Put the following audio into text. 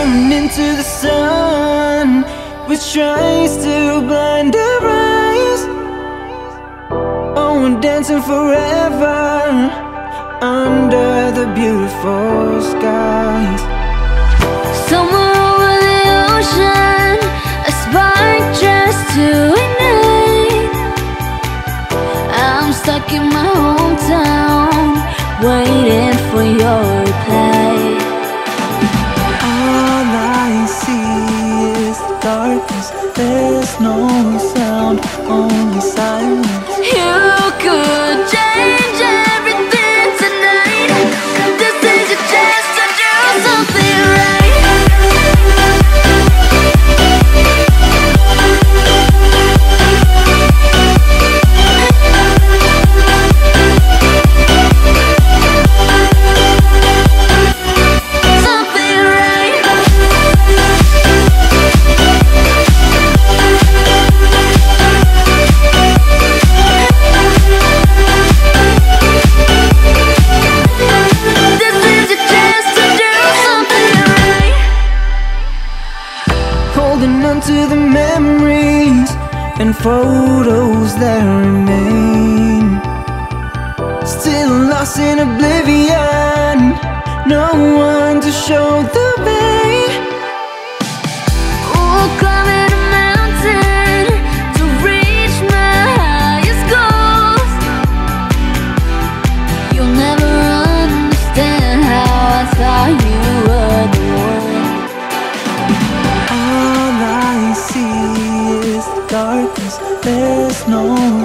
coming into the sun, which tries to blind our eyes. Oh, we're dancing forever under the beautiful skies. Somewhere over the ocean, a spark just to ignite. I'm stuck in my hometown, waiting for your reply. All I see is darkness, there's no sound, only silence. You could change everything tonight. This is your chance to do something right. Holding on to the memories and photos that remain. Still lost in oblivion, no one to show the way. Oh, climbing a mountain to reach my highest goals. You'll never understand how I thought you were the one. All I see is darkness, there's no